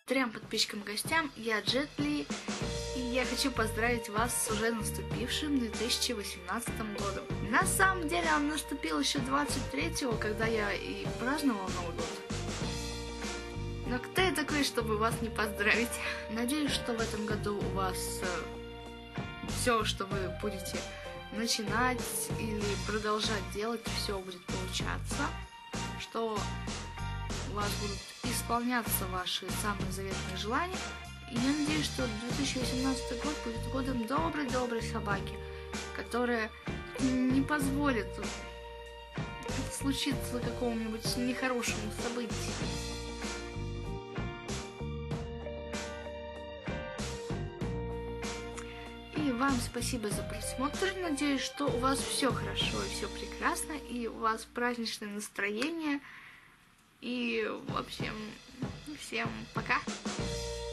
Трем подписчикам и гостям, я Джетли, и я хочу поздравить вас с уже наступившим 2018 годом. На самом деле он наступил еще 23-го, когда я и праздновал Новый год. Но кто я такой, чтобы вас не поздравить? Надеюсь, что в этом году у вас все, что вы будете начинать или продолжать делать, все будет получаться, что у вас будут исполняться ваши самые заветные желания. И я надеюсь, что 2018 год будет годом доброй собаки, которая не позволит случиться какому-нибудь нехорошему событию. И вам спасибо за просмотр. Надеюсь, что у вас все хорошо и все прекрасно, и у вас праздничное настроение. И, в общем, всем пока!